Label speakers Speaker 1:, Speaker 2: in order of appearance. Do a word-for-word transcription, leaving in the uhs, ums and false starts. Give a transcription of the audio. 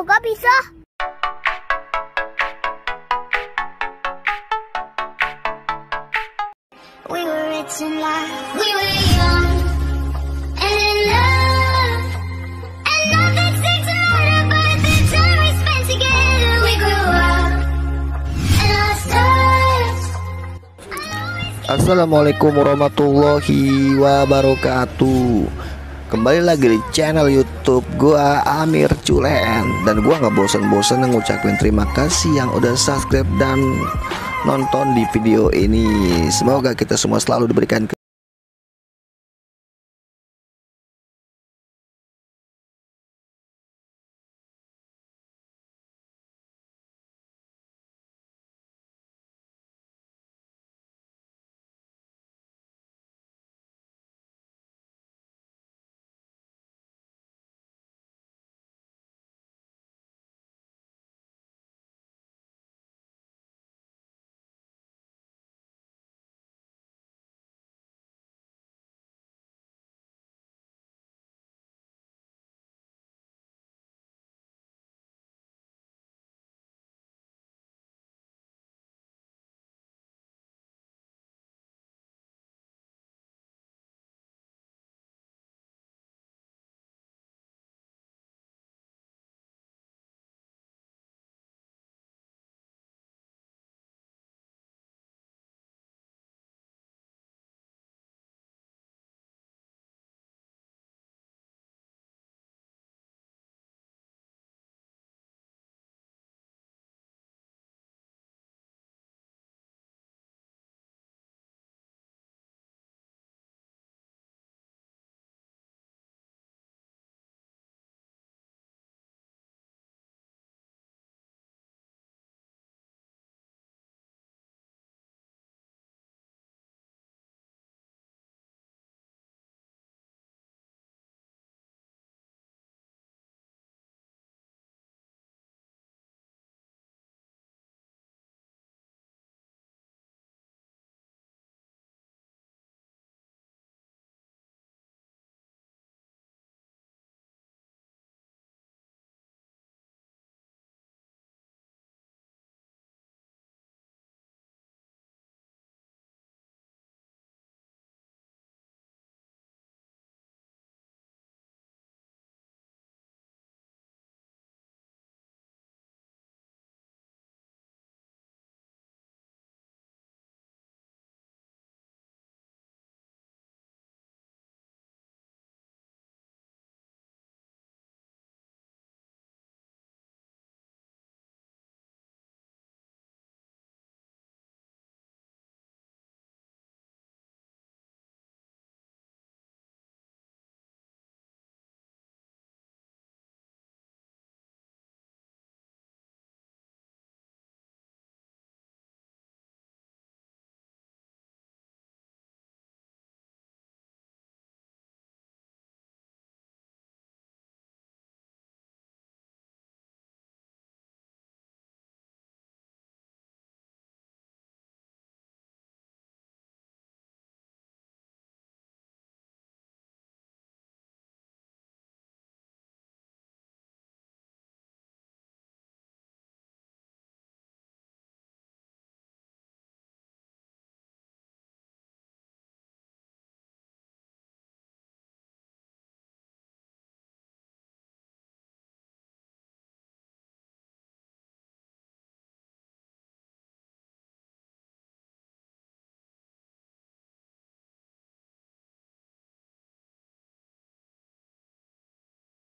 Speaker 1: yoga bisa. We were rich in life, we were young and in love, and nothing seemed to matter but the time we spent together. We grew up and lost touch.
Speaker 2: Assalamualaikum warahmatullahi wabarakatuh. Kembali lagi di channel YouTube gua Amir Culen, dan gua nggak bosan-bosan ngucapin terima kasih yang udah subscribe dan nonton di video ini. Semoga kita semua selalu diberikan